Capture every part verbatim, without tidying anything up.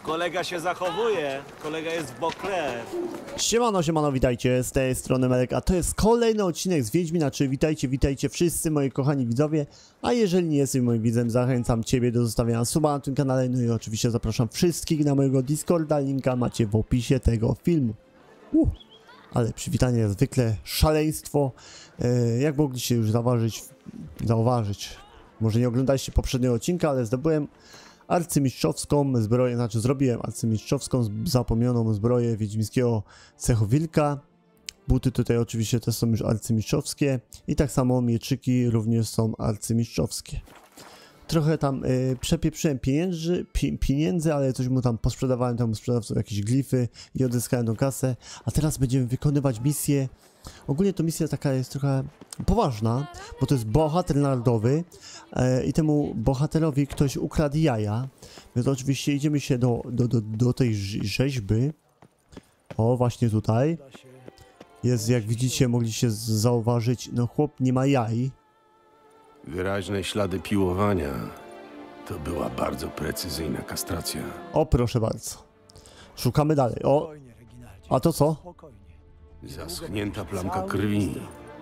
Kolega się zachowuje, kolega jest w bokrew. Siemano, siemano, witajcie, z tej strony Melek, a to jest kolejny odcinek z Wiedźmina, czy witajcie, witajcie wszyscy moi kochani widzowie, a jeżeli nie jesteś moim widzem, zachęcam ciebie do zostawienia suba na tym kanale, no i oczywiście zapraszam wszystkich na mojego Discorda, linka macie w opisie tego filmu. Uh, ale przywitanie jak zwykle szaleństwo, e, jak mogliście już zauważyć, zauważyć, może nie oglądaliście poprzedniego odcinka, ale zdobyłem arcymistrzowską zbroję, znaczy zrobiłem arcymistrzowską zapomnianą zbroję wiedźmińskiego cechowilka. Buty tutaj oczywiście też są już arcymistrzowskie i tak samo mieczyki również są arcymistrzowskie. Trochę tam y, przepieprzyłem pieniędzy, pi, pieniędzy, ale coś mu tam posprzedawałem temu sprzedawcom jakieś glify i odzyskałem tą kasę. A teraz będziemy wykonywać misję. Ogólnie to misja taka jest trochę poważna, bo to jest bohater narodowy e, i temu bohaterowi ktoś ukradł jaja. Więc oczywiście idziemy się do, do, do, do tej rzeźby. O, właśnie tutaj. Jest, jak widzicie, mogliście zauważyć, no chłop nie ma jaj. Wyraźne ślady piłowania. To była bardzo precyzyjna kastracja. O, proszę bardzo. Szukamy dalej. O, a to co? Zaschnięta plamka krwi.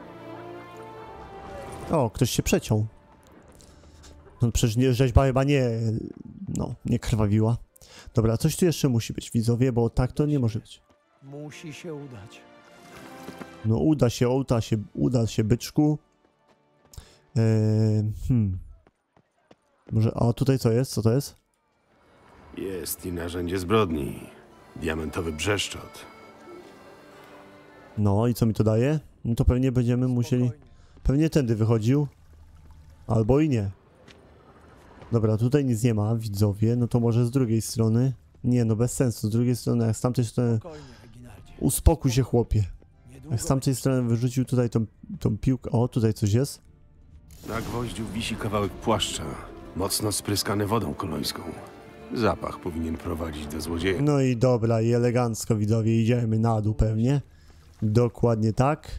O, ktoś się przeciął. No przecież nie, rzeźba chyba nie, no, nie krwawiła. Dobra, coś tu jeszcze musi być, widzowie, bo tak to nie może być. Musi się udać. No uda się, uda się, uda się, byczku. Eee, hmm. Może, a tutaj co jest? Co to jest? Jest i narzędzie zbrodni. Diamentowy brzeszczot. No i co mi to daje? No to pewnie będziemy musieli... Pewnie tędy wychodził. Albo i nie. Dobra, tutaj nic nie ma, widzowie. No to może z drugiej strony. Nie, no bez sensu. Z drugiej strony, jak z tamtej strony... Uspokój się, chłopie. Jak z tamtej strony wyrzucił tutaj tą, tą piłkę... O, tutaj coś jest. Na gwoździu wisi kawałek płaszcza. Mocno spryskany wodą kolońską. Zapach powinien prowadzić do złodzieja. No i dobra, i elegancko, widzowie. Idziemy na dół pewnie. Dokładnie tak.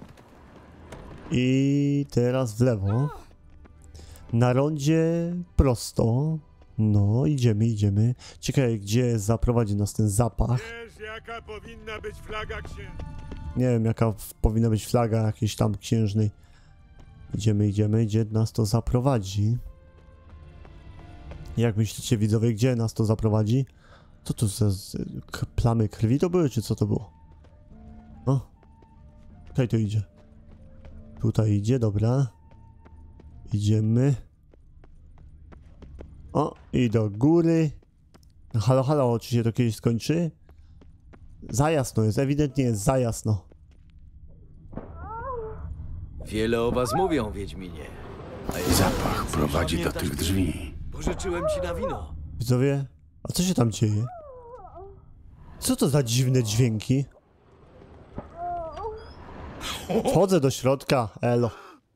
I teraz w lewo. Na rondzie prosto. No, idziemy, idziemy. Ciekawe, gdzie zaprowadzi nas ten zapach. Wiesz, jaka powinna być flaga księżna? Nie wiem, jaka powinna być flaga jakiejś tam księżnej. Idziemy, idziemy. Gdzie nas to zaprowadzi? Jak myślicie, widzowie, gdzie nas to zaprowadzi? Co tu za plamy krwi to były, czy co to było? O, okej, to idzie. Tutaj idzie, dobra. Idziemy. O, i do góry. No, halo, halo, czy się to kiedyś skończy? Za jasno jest, ewidentnie jest za jasno. Wiele o was mówią, Wiedźminie. A ja Zapach prowadzi do tych drzwi. pożyczyłem ci na wino. Widzowie, a co się tam dzieje? Co to za dziwne dźwięki? Wchodzę do środka, elo.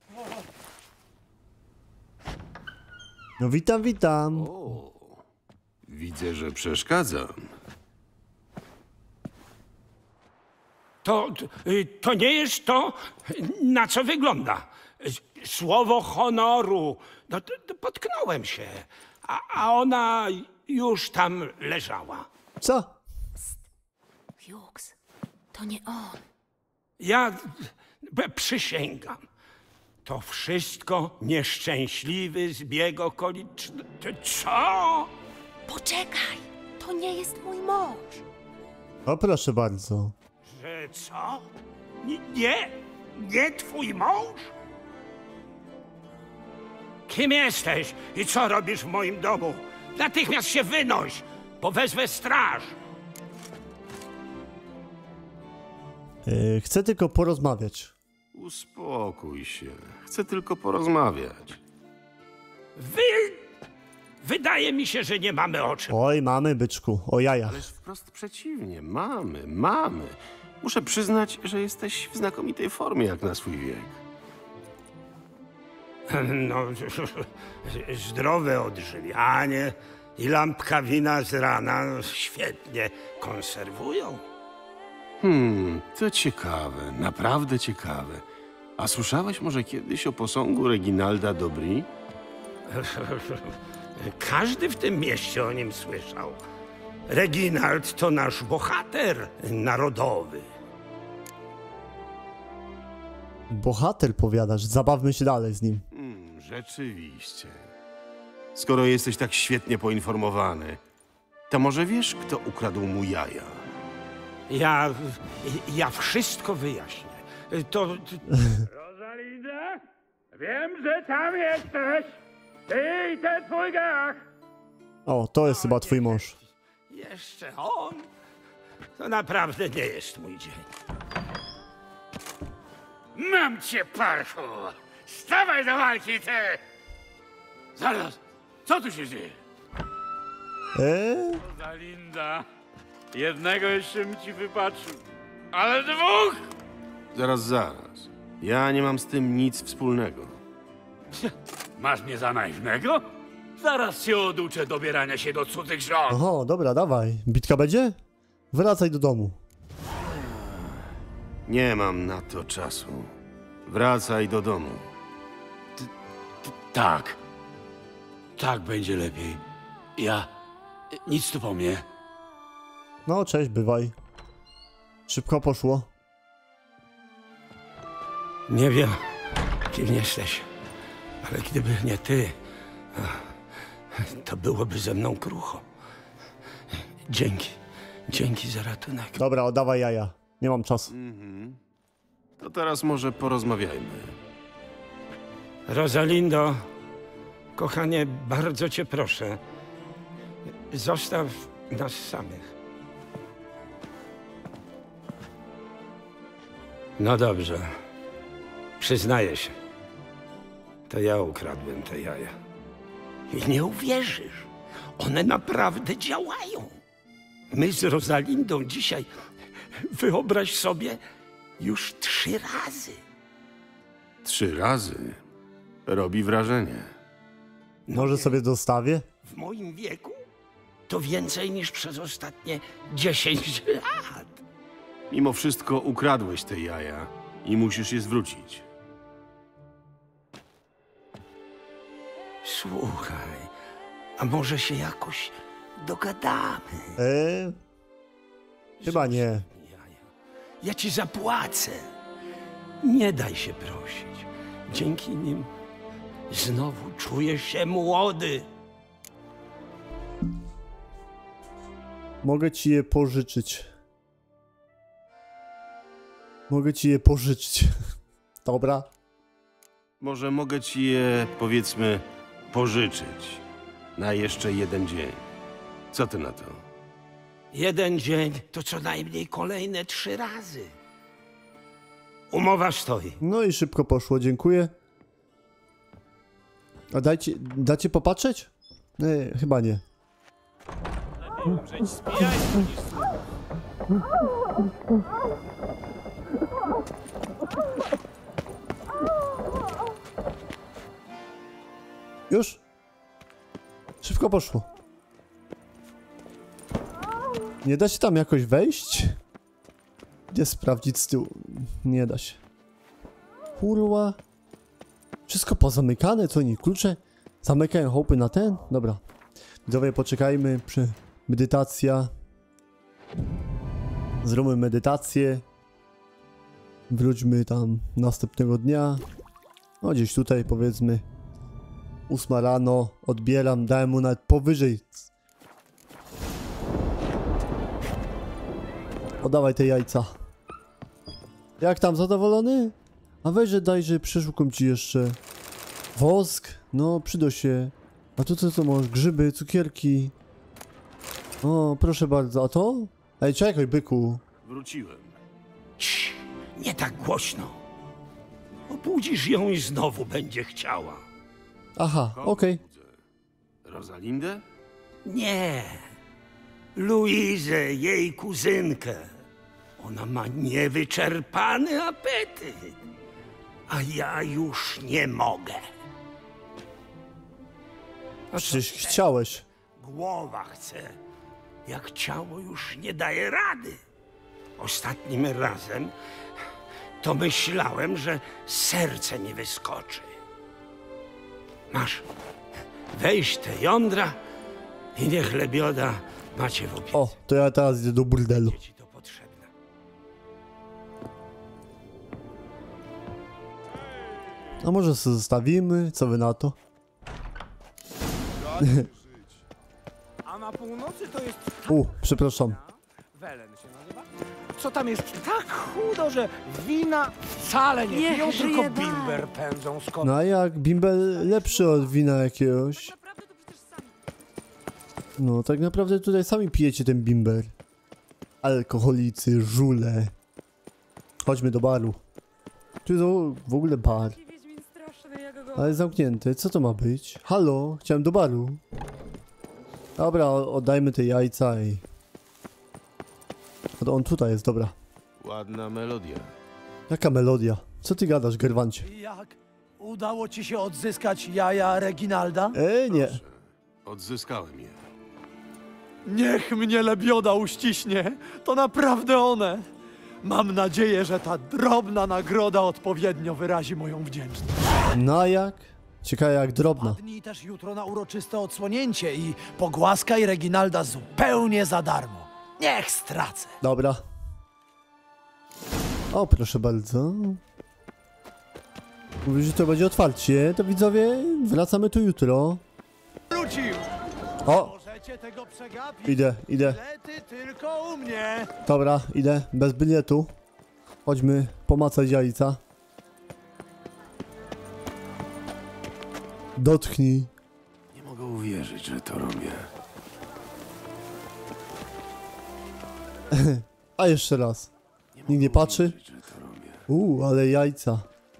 No witam, witam. O, widzę, że przeszkadzam. To, to nie jest to, na co wygląda. Słowo honoru. No, to, to potknąłem się, a, a ona już tam leżała. Co? Hughes, to nie on. Ja b- przysięgam. To wszystko nieszczęśliwy zbieg okoliczności. Co? Poczekaj, to nie jest mój mąż. O, proszę bardzo. Że co? N- Nie? Nie twój mąż? Kim jesteś i co robisz w moim domu? Natychmiast się wynoś, bo wezwę straż. Yy, chcę tylko porozmawiać. Uspokój się. Chcę tylko porozmawiać. Wy... Wydaje mi się, że nie mamy o czym. Oj, mamy, byczku, o jajach. Ależ wprost przeciwnie. Mamy, mamy. Muszę przyznać, że jesteś w znakomitej formie jak na swój wiek. No, zdrowe odżywianie i lampka wina z rana no, świetnie konserwują. Hmm, to ciekawe, naprawdę ciekawe. A słyszałeś może kiedyś o posągu Reginalda Dobry? Każdy w tym mieście o nim słyszał. Reginald to nasz bohater narodowy. Bohater, powiadasz. Zabawmy się dalej z nim. Hmm, rzeczywiście. Skoro jesteś tak świetnie poinformowany, to może wiesz, kto ukradł mu jaja? Ja... ja wszystko wyjaśnię. To... Rosalinda? Wiem, że tam jesteś. Ty i ten twój gach. O, to jest chyba twój mąż. Jeszcze on? To naprawdę nie jest mój dzień. Mam cię, parchu! Stawaj do walki, ty! Zaraz, co tu się dzieje? Eee? Rosalinda, jednego jeszcze mi ci wypatrzył, ale dwóch! Zaraz, zaraz. Ja nie mam z tym nic wspólnego. Masz mnie za naiwnego? Zaraz się oduczę dobierania się do cudzych żon. Oho, dobra, dawaj. Bitka będzie? Wracaj do domu. Nie mam na to czasu. Wracaj do domu. Tak. Tak będzie lepiej. Ja... Nic tu po mnie. No, cześć, bywaj. Szybko poszło. Nie wiem, kim jesteś, ale gdyby nie ty, to byłoby ze mną krucho. Dzięki. Dzięki za ratunek. Dobra, oddawaj jaja. Nie mam czasu. Mhm. To teraz może porozmawiajmy. Rosalindo, kochanie, bardzo cię proszę, zostaw nas samych. No dobrze. Przyznaję się. To ja ukradłem te jaja. I nie uwierzysz. One naprawdę działają. My z Rosalindą dzisiaj, wyobraź sobie, już trzy razy. Trzy razy? Robi wrażenie. Może sobie dostawię? W moim wieku to więcej niż przez ostatnie dziesięć lat. Mimo wszystko ukradłeś te jaja i musisz je zwrócić. Słuchaj, a może się jakoś dogadamy? Eee? Chyba nie. Jaja. Ja ci zapłacę. Nie daj się prosić. Dzięki nim znowu czujesz się młody. Mogę ci je pożyczyć. Mogę ci je pożyczyć. Dobra. Może mogę ci je, powiedzmy, pożyczyć na jeszcze jeden dzień. Co ty na to? Jeden dzień to co najmniej kolejne trzy razy. Umowa stoi. No i szybko poszło, dziękuję. A dajcie, dacie popatrzeć? Nie, chyba nie. Już? Szybko poszło. Nie da się tam jakoś wejść? Gdzie sprawdzić z tyłu? Nie da się. Kurwa. Wszystko pozamykane, co nie klucze? Zamykają chłopy na ten? Dobra. Widzowie, poczekajmy przy medytacja. Zróbmy medytację. Wróćmy tam następnego dnia. No gdzieś tutaj powiedzmy. Ósma rano. Odbieram, dałem mu nawet powyżej. Oddawaj te jajca. Jak tam, zadowolony? A weź, że daj, że przeszukam ci jeszcze. Wosk? No, przyda się. A tu co to masz? Grzyby, cukierki. O, proszę bardzo. A to? Ej, czekaj, byku. Wróciłem. Cii, nie tak głośno. Obudzisz ją i znowu będzie chciała. Aha, Kogo okej. budzę? Rosalindę? Nie. Luizę, jej kuzynkę. Ona ma niewyczerpany apetyt. A ja już nie mogę. Okay. Przecież chciałeś. Głowa chce. Jak ciało już nie daje rady. Ostatnim razem to myślałem, że serce mi wyskoczy. Masz, weź te jądra i niech lebioda Macie w opiece. O, to ja teraz idę do burdelu. Będzie ci to potrzebne. A może sobie zostawimy? Co wy na to? A na północy to jest U, przepraszam. Welen się nazywa. Co tam jest tak chudo, że wina wcale nie Niech piją, żyje tylko bal. bimber pędzą z konia. No a jak bimbel lepszy od wina jakiegoś? Naprawdę to przecież sami. No tak naprawdę tutaj sami pijecie ten bimber. Alkoholicy, żule. Chodźmy do baru. Tu jest o- w ogóle bar. Wiedźmin straszny, jak go... Ale jest zamknięty. Co to ma być? Halo? Chciałem do baru. Dobra, o- oddajmy te jajca i... A to on tutaj jest, dobra. Ładna melodia. Jaka melodia? Co ty gadasz, Gerwancie? Jak? Udało ci się odzyskać jaja Reginalda? Ej, nie. Odzyskałem je. Niech mnie lebioda uściśnie. To naprawdę one. Mam nadzieję, że ta drobna nagroda odpowiednio wyrazi moją wdzięczność. No a jak? Ciekawe jak drobna. Wpadnij też jutro na uroczyste odsłonięcie i pogłaskaj Reginalda zupełnie za darmo. Niech stracę. Dobra. O, proszę bardzo. Mówisz, że to będzie otwarcie, to widzowie, wracamy tu jutro. Wrócił. O, Możecie tego przegapić. idę, idę. Bilety tylko u mnie. Dobra, idę, bez biletu. Chodźmy pomacać jajca. Dotknij. Nie mogę uwierzyć, że to robię. A jeszcze raz. Nikt nie patrzy? Że to robię. Uuu, ale jajca.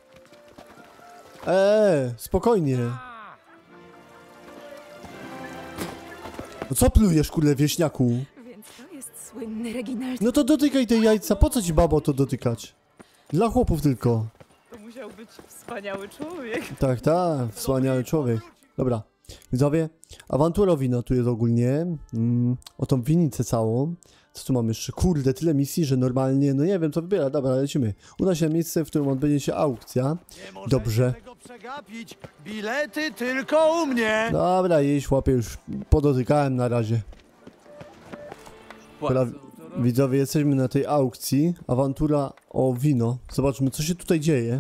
Eee, spokojnie. No co plujesz, kurde, wieśniaku? Więc to jest słynny Reginald. No to dotykaj te jajca, po co ci babo to dotykać? Dla chłopów tylko. To musiał być wspaniały człowiek. Tak, tak, wspaniały człowiek. Dobra, widzowie, awantura wino tu jest ogólnie. Mm, o tą winnicę całą. Co tu mamy jeszcze? Kurde, tyle misji, że normalnie, no nie wiem co wybiera. Dobra, lecimy. Uda się miejsce, w którym odbędzie się aukcja. Nie możecie Dobrze. tego przegapić. Bilety tylko u mnie. Dobra, jeść łapie już podotykałem na razie. Dobra, widzowie, jesteśmy na tej aukcji. Awantura o wino. Zobaczmy, co się tutaj dzieje.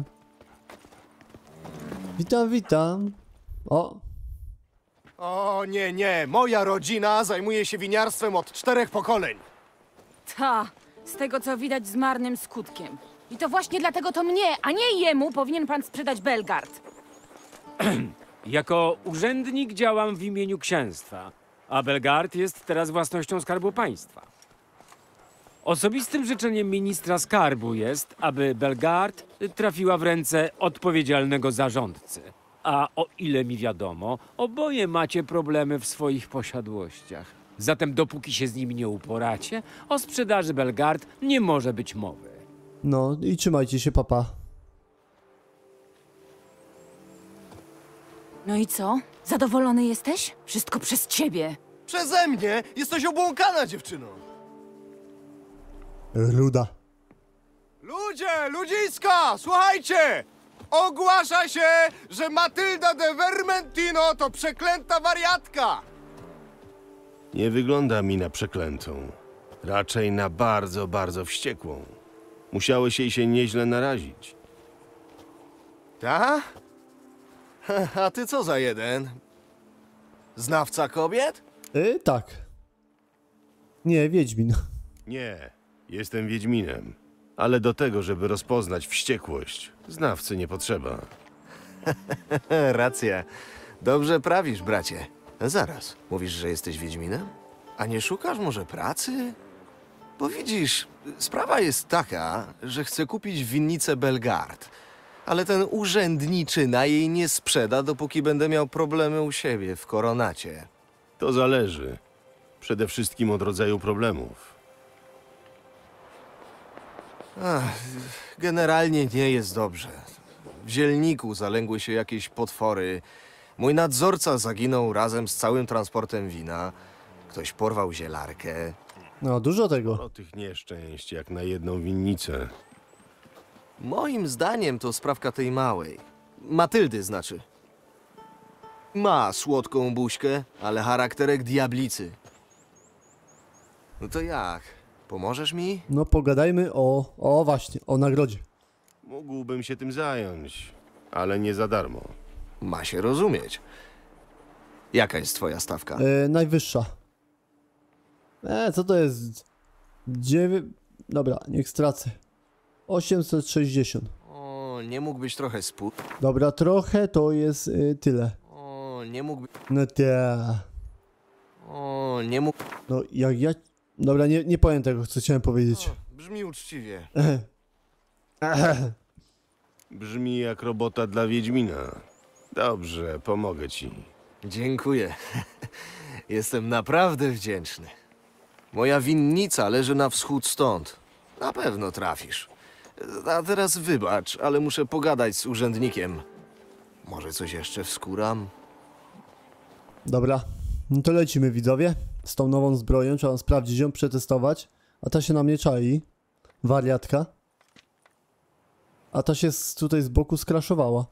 Witam, witam. O, O nie, nie, moja rodzina zajmuje się winiarstwem od czterech pokoleń. Ta, z tego co widać z marnym skutkiem. I to właśnie dlatego to mnie, a nie jemu powinien pan sprzedać Belgard. Jako urzędnik działam w imieniu księstwa, a Belgard jest teraz własnością Skarbu Państwa. Osobistym życzeniem ministra skarbu jest, aby Belgard trafiła w ręce odpowiedzialnego zarządcy. A o ile mi wiadomo, oboje macie problemy w swoich posiadłościach. Zatem dopóki się z nimi nie uporacie, o sprzedaży Belgard nie może być mowy. no i trzymajcie się, papa. No i co? Zadowolony jesteś? Wszystko przez ciebie. Przeze mnie jesteś obłąkana, dziewczyno. Ruda. Ludzie, ludziska, słuchajcie! Ogłasza się, że Matylda de Vermentino to przeklęta wariatka. Nie wygląda mi na przeklętą. Raczej na bardzo, bardzo wściekłą. Musiałeś jej się nieźle narazić. Ta? A ty co za jeden? Znawca kobiet? Y, tak. Nie, Wiedźmin. Nie, jestem Wiedźminem. Ale do tego, żeby rozpoznać wściekłość, znawcy nie potrzeba. Racja. Dobrze prawisz, bracie. Zaraz, mówisz, że jesteś Wiedźminem? A nie szukasz może pracy? Bo widzisz, sprawa jest taka, że chcę kupić winnicę Belgard, ale ten urzędniczyna jej nie sprzeda, dopóki będę miał problemy u siebie w Koronacie. To zależy. Przede wszystkim od rodzaju problemów. Ach, generalnie nie jest dobrze. W zielniku zalęgły się jakieś potwory. Mój nadzorca zaginął razem z całym transportem wina. Ktoś porwał zielarkę. No, dużo tego. O tych nieszczęść, jak na jedną winnicę. Moim zdaniem to sprawka tej małej. Matyldy znaczy. Ma słodką buźkę, ale charakterek diablicy. No to jak? Pomożesz mi? No pogadajmy o... O właśnie, o nagrodzie. Mógłbym się tym zająć, ale nie za darmo. Ma się rozumieć. Jaka jest twoja stawka? E, najwyższa. E, co to jest? Dziewię... Dobra, niech stracę. osiemset sześćdziesiąt. O, nie mógłbyś trochę spół... Dobra, trochę to jest y, tyle. O, nie mógłby... No te... O, nie mógł... No jak ja... Dobra, nie, nie powiem tego, co chciałem powiedzieć. O, brzmi uczciwie. Brzmi jak robota dla Wiedźmina. Dobrze, pomogę ci. Dziękuję. Jestem naprawdę wdzięczny. Moja winnica leży na wschód stąd. Na pewno trafisz. A teraz wybacz, ale muszę pogadać z urzędnikiem. Może coś jeszcze wskóram? Dobra, no to lecimy widzowie. Z tą nową zbroją, trzeba sprawdzić ją, przetestować. A ta się na mnie czai. Wariatka. A ta się z, tutaj z boku skraszowała.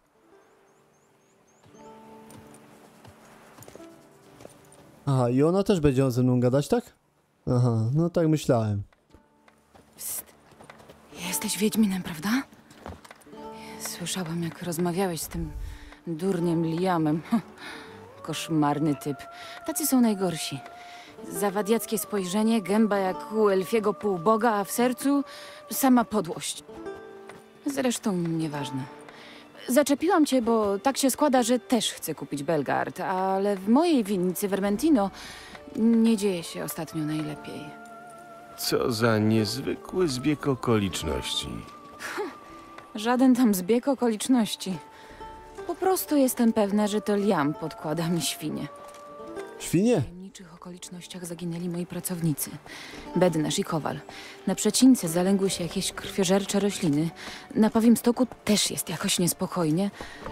Aha, i ona też będzie ze mną gadać, tak? Aha, no tak myślałem. Psst. Jesteś Wiedźminem, prawda? Słyszałam, jak rozmawiałeś z tym durniem Liamem. Koszmarny typ. Tacy są najgorsi. Zawadiackie spojrzenie, gęba jak u elfiego półboga, a w sercu sama podłość. Zresztą nieważne. Zaczepiłam cię, bo tak się składa, że też chcę kupić Belgard, ale w mojej winnicy Vermentino nie dzieje się ostatnio najlepiej. Co za niezwykły zbieg okoliczności. Żaden tam zbieg okoliczności. Po prostu jestem pewna, że to Liam podkłada mi świnie. Świnie? W tajemniczych okolicznościach zaginęli moi pracownicy. Bednarz i Kowal. Na przecince zalęgły się jakieś krwiożercze rośliny. Na Pawim Stoku też jest jakoś niespokojnie.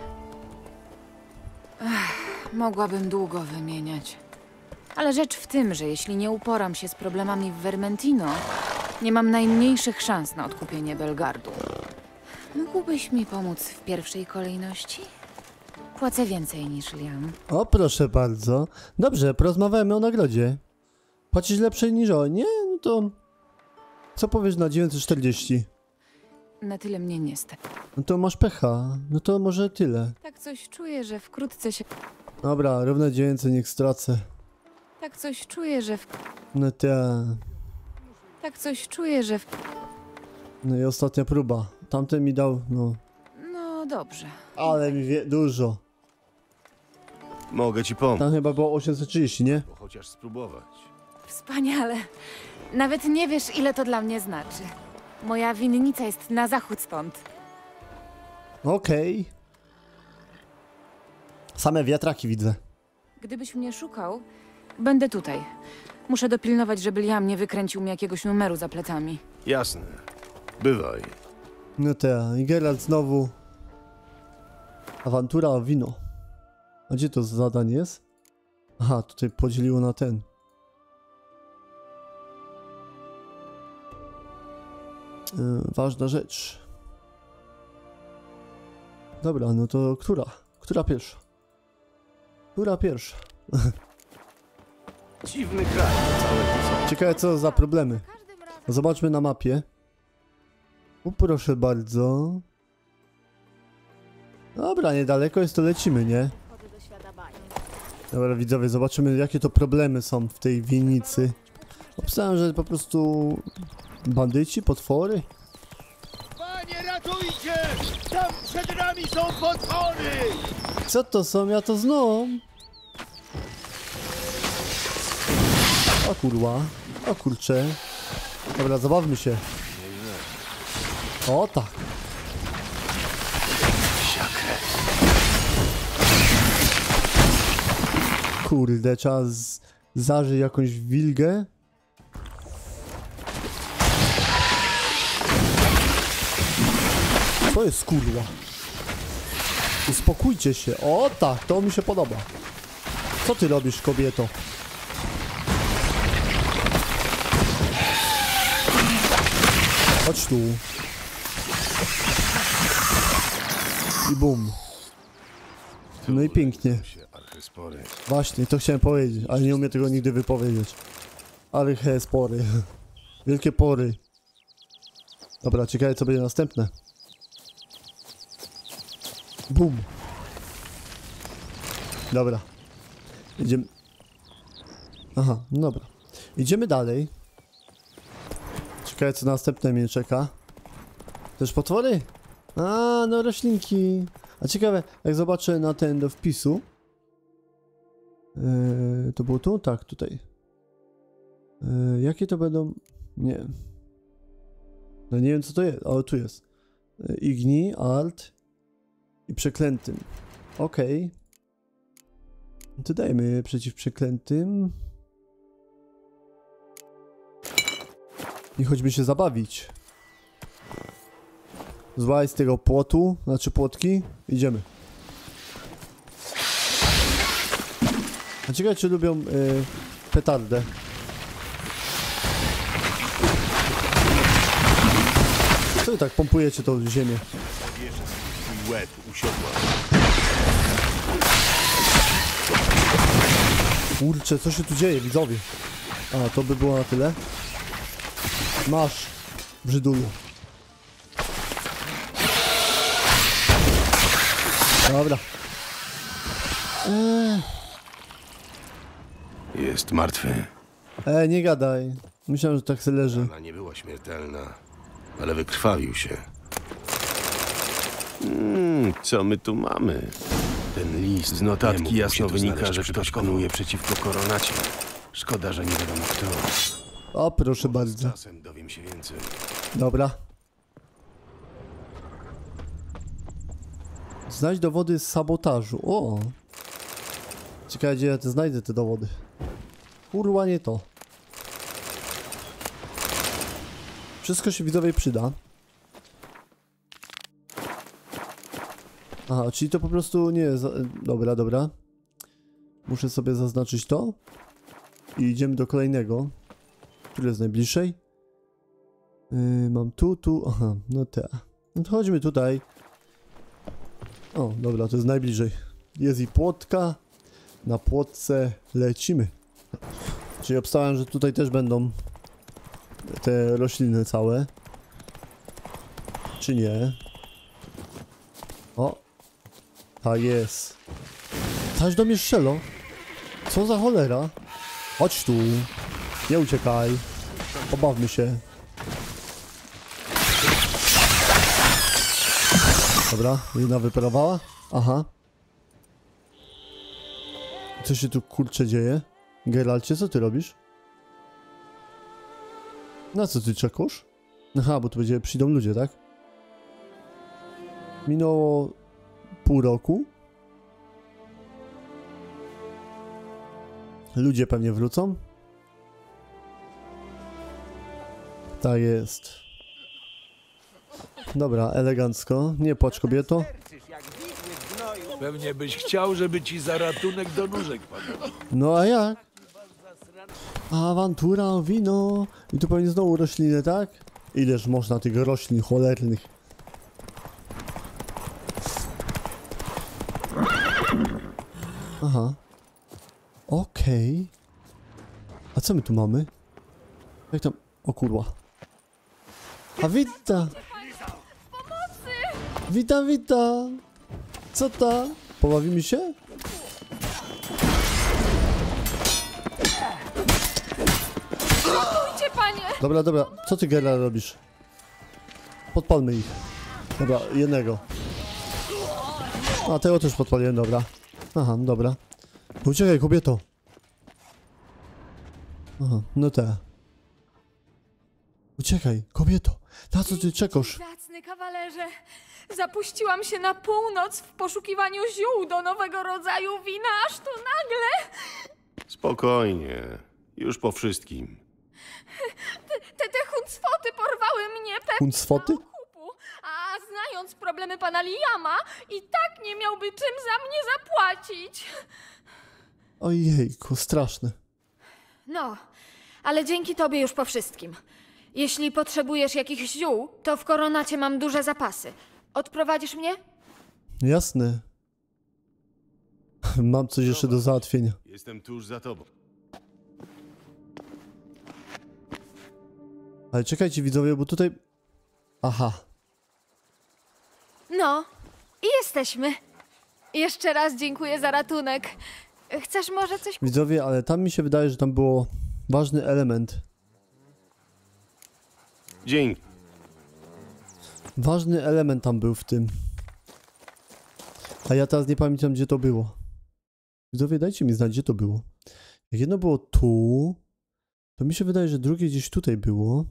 Ech, mogłabym długo wymieniać. Ale rzecz w tym, że jeśli nie uporam się z problemami w Vermentino, nie mam najmniejszych szans na odkupienie Belgardu. Mógłbyś mi pomóc w pierwszej kolejności? Płacę więcej niż Liam. O, proszę bardzo. Dobrze, porozmawiamy o nagrodzie. Płacisz lepszej niż o... Nie? No to... Co powiesz na dziewięćset czterdzieści? Na tyle mnie nie stać. No to masz pecha. No to może tyle. Tak coś czuję, że wkrótce się... Dobra, równe dziewięćset niech stracę. Tak coś czuję, że... W... No te... Tak coś czuję, że... W... No i ostatnia próba. Tamten mi dał, no... No dobrze. Ale mi wie... dużo. Mogę ci pomóc, Tam chyba było osiemset trzydzieści, nie? bo chociaż spróbować. Wspaniale. Nawet nie wiesz, ile to dla mnie znaczy. Moja winnica jest na zachód stąd. Okej. Same wiatraki widzę. Gdybyś mnie szukał, będę tutaj. Muszę dopilnować, żeby Liam nie wykręcił mi jakiegoś numeru za plecami. Jasne. Bywaj. No te, i Geralt znowu. Awantura o wino. A gdzie to zadanie jest? Aha, tutaj podzieliło na ten. Yy, ważna rzecz. Dobra, no to która? Która pierwsza? Która pierwsza? Dziwny kraj. Całe to Ciekawe co za problemy. Zobaczmy na mapie. U, proszę bardzo. Dobra, niedaleko jest, to lecimy, nie? Dobra, widzowie, zobaczymy jakie to problemy są w tej winnicy. Obstałem, że po prostu bandyci, potwory. Panie, ratujcie! Tam przed nami są potwory! Co to są? Ja to znam. O kurwa. O kurcze. Dobra, zabawmy się. O tak. Kurde, trzeba z... zażyć jakąś wilgę. Co jest kurwa? Uspokójcie się. O tak, to mi się podoba. Co ty robisz, kobieto? Chodź tu. I bum. No i pięknie. Właśnie, to chciałem powiedzieć, ale nie umiem tego nigdy wypowiedzieć. Ale he, spory. Wielkie pory. Dobra, ciekawe co będzie następne. Bum. Dobra. Idziemy. Aha, no dobra. Idziemy dalej. Ciekawe co następne mnie czeka. Też potwory? A, no roślinki. A ciekawe, jak zobaczę na ten do wpisu. Yy, to było tu? Tak, tutaj. Yy, jakie to będą? Nie. No nie wiem co to jest. O, tu jest. Yy, Igni, Alt i Przeklętym. Okej. Okay. To dajmy przeciw Przeklętym. I choćby się zabawić. Złaj z tego płotu, znaczy płotki. Idziemy. A ciekawe czy lubią yy, petardę. Co wy tak pompujecie tą ziemię? Twój łeb usiodła. Kurczę, co się tu dzieje, widzowie? A, to by było na tyle. Masz, brzydulu. Dobra. Eee. Jest martwy. E, nie gadaj. Myślałem, że tak se leży. Ona nie była śmiertelna, ale wykrwawił się. Hmm, co my tu mamy? Ten list z notatki jasno wynika, że ktoś konuje przeciwko koronacie. Szkoda, że nie wiadomo kto. O, proszę bardzo. Czasem dowiem się więcej. Dobra. Znajdź dowody z sabotażu. O! Ciekawe, gdzie ja te znajdę te dowody. Kurwa, nie to. Wszystko się widzowie przyda. Aha, czyli to po prostu nie jest... Dobra, dobra. Muszę sobie zaznaczyć to. I idziemy do kolejnego. Który jest najbliższej? Yy, mam tu, tu... Aha, no te. No to chodźmy tutaj. O, dobra, to jest najbliżej. Jest i płotka. Na płotce lecimy. Czyli obstawiam, że tutaj też będą te rośliny całe. Czy nie? O! Tak jest. Chodź do mnie strzelo. Co za cholera? Chodź tu. Nie uciekaj. Pobawmy się. Dobra, jedna wyparowała. Aha. Co się tu kurczę dzieje? Geralcie, co ty robisz? Na co ty czekasz? Aha, bo tu będzie przyjdą ludzie, tak? Minęło pół roku. Ludzie pewnie wrócą. Tak jest. Dobra, elegancko. Nie płacz, kobieto. Pewnie byś chciał, żeby ci za ratunek do nóżek padł. No a jak? Awantura, wino. I tu pewnie znowu rośliny, tak? Ileż można tych roślin cholernych. Aha. Okej. Okay. A co my tu mamy? Jak tam... O kurwa. A wita! Witam, witam! Co to? Pobawimy się? Ratujcie, panie! Dobra, dobra. Co ty, Geralt, robisz? Podpalmy ich. Dobra, jednego. A tego też podpaliłem, dobra. Aha, dobra. Uciekaj, kobieto. Aha, no te. Uciekaj, kobieto. Na co ty czekasz? Zacny kawalerze, zapuściłam się na północ w poszukiwaniu ziół do nowego rodzaju wina, aż tu nagle... Spokojnie. Już po wszystkim. Te, te, te huncwoty porwały mnie pewnie Huncwoty? na okupu, a znając problemy pana Liama, i tak nie miałby czym za mnie zapłacić. Ojejku, straszne. No, ale dzięki tobie już po wszystkim. Jeśli potrzebujesz jakichś ziół, to w Koronacie mam duże zapasy. Odprowadzisz mnie? Jasne. Mam coś jeszcze do załatwienia. Jestem tuż za tobą. Ale czekajcie widzowie, bo tutaj... Aha. No, i jesteśmy. Jeszcze raz dziękuję za ratunek. Chcesz może coś... Widzowie, ale tam mi się wydaje, że tam było ważny element. Dzięki. Ważny element tam był w tym. A ja teraz nie pamiętam, gdzie to było. Widzowie, dajcie mi znać, gdzie to było. Jak jedno było tu, to mi się wydaje, że drugie gdzieś tutaj było.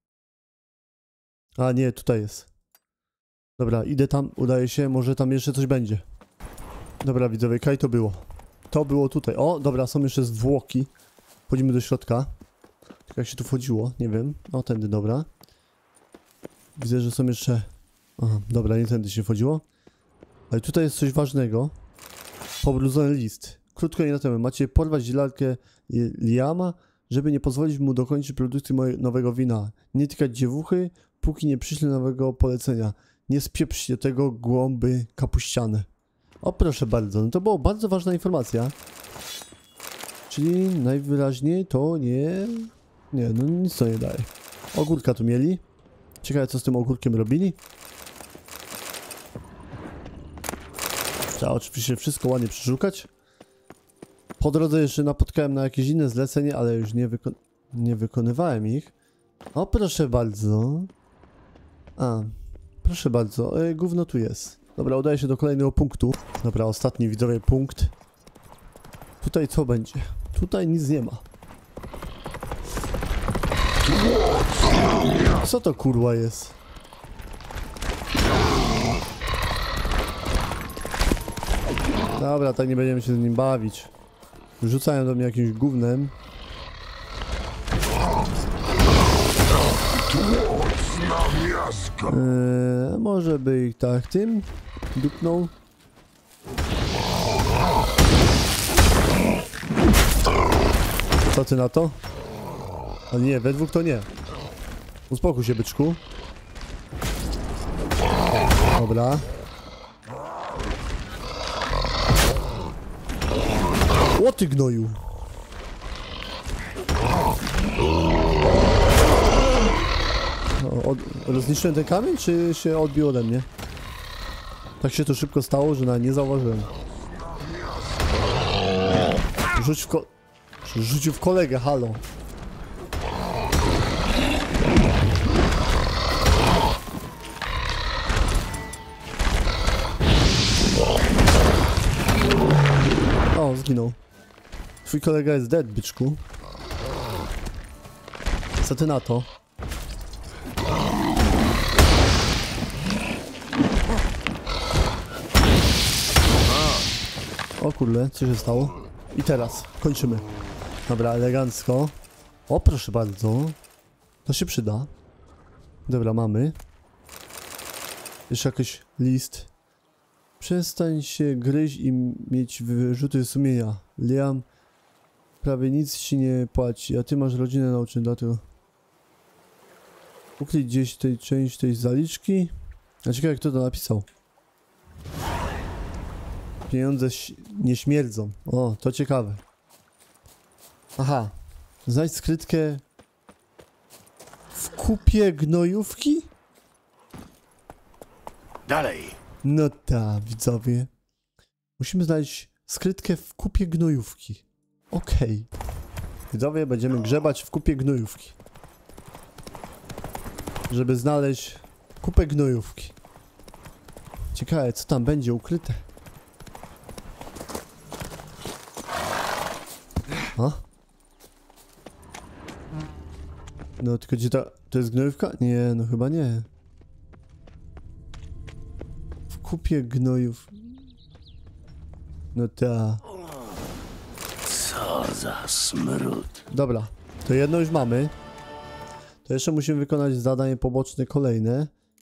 A nie, tutaj jest. Dobra, idę tam, udaje się, może tam jeszcze coś będzie. Dobra, widzowie, kaj to było. To było tutaj. O, dobra, są jeszcze zwłoki. Wchodzimy do środka. Tak jak się tu wchodziło, nie wiem. O, tędy, dobra. Widzę, że są jeszcze... Aha, dobra, nie tędy się wchodziło. Ale tutaj jest coś ważnego. Pobrudzony list. Krótko i na temat. Macie porwać zielarkę Liama, żeby nie pozwolić mu dokończyć produkcji mojego nowego wina. Nie tykać dziewuchy, póki nie przyśle nowego polecenia. Nie spieprzcie tego głąby kapuściane. O, proszę bardzo. No to była bardzo ważna informacja. Czyli najwyraźniej to nie... Nie, no nic to nie daje. Ogórka tu mieli. Ciekawe, co z tym ogórkiem robili. Trzeba oczywiście wszystko ładnie przeszukać. Po drodze jeszcze napotkałem na jakieś inne zlecenie, ale już nie, wyko nie wykonywałem ich. O, proszę bardzo. A, proszę bardzo. E, gówno tu jest. Dobra, udaję się do kolejnego punktu. Dobra, ostatni widzowie punkt. Tutaj co będzie? Tutaj nic nie ma. Co to kurwa jest? Dobra, tak nie będziemy się z nim bawić. Rzucają do mnie jakimś gównem. Eee, może by ich tak tym dupnął. Co ty na to? Ale nie, we dwóch to nie. Uspokój się, byczku. Dobra. O ty gnoju! Od, rozniszczyłem ten kamień, czy się odbił ode mnie? Tak się to szybko stało, że nawet nie zauważyłem. Rzuć w ko... Rzucił w kolegę, halo. O, zginął. Twój kolega jest dead, byczku. Co ty na to? O kurde, co się stało? I teraz, kończymy. Dobra, elegancko. O, proszę bardzo. To się przyda. Dobra, mamy. Jeszcze jakiś list. Przestań się gryźć i mieć wyrzuty sumienia. Liam prawie nic ci nie płaci, a ty masz rodzinę na oczy, dlatego... Ukryć gdzieś tej część tej zaliczki. A ciekawe, kto to napisał. Pieniądze nie śmierdzą. O, to ciekawe. Aha. Znajdź skrytkę w kupie gnojówki? Dalej. No tak, widzowie. Musimy znaleźć skrytkę w kupie gnojówki. Okej. Okay. Widzowie, będziemy grzebać w kupie gnojówki. Żeby znaleźć kupę gnojówki. Ciekawe, co tam będzie ukryte. A? No tylko gdzie ta... To jest gnojówka? Nie, no chyba nie. W kupie gnojów. No ta. Co za smród. Dobra, to jedno już mamy. To jeszcze musimy wykonać zadanie poboczne kolejne.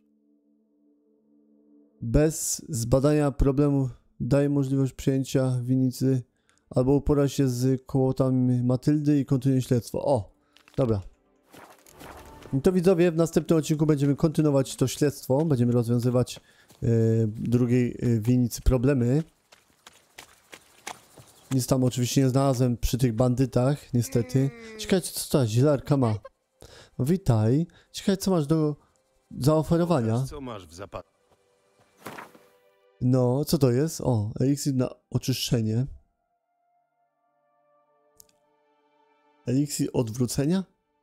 Bez zbadania problemu daje możliwość przyjęcia winnicy albo uporać się z kłopotami Matyldy i kontynuuje śledztwo. O, dobra. I to widzowie, w następnym odcinku będziemy kontynuować to śledztwo. Będziemy rozwiązywać yy, drugiej yy, winnicy problemy. Nic tam oczywiście nie znalazłem przy tych bandytach, niestety. Ciekawe, co ta zielarka ma. Witaj. Ciekawe, co masz do zaoferowania. Pokaż, co masz w zapasie? No, co to jest? O, eliksir na oczyszczenie. Eliksir odwrócenia?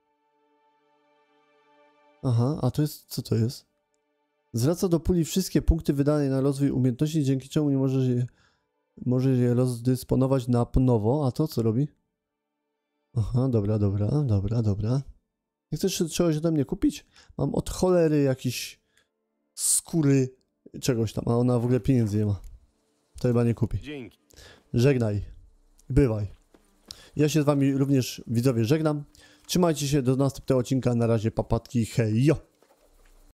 Aha, a to jest... co to jest? Zwraca do puli wszystkie punkty wydane na rozwój umiejętności, dzięki czemu nie możesz je, możesz je rozdysponować na nowo. A to co robi? Aha, dobra, dobra, dobra, dobra. Nie chcesz czegoś ode mnie kupić? Mam od cholery jakiś skóry czegoś tam, a ona w ogóle pieniędzy nie ma. To chyba nie kupi. Dzięki. Żegnaj. Bywaj. Ja się z wami również, widzowie, żegnam. Trzymajcie się do następnego odcinka. Na razie, papatki, hej, jo!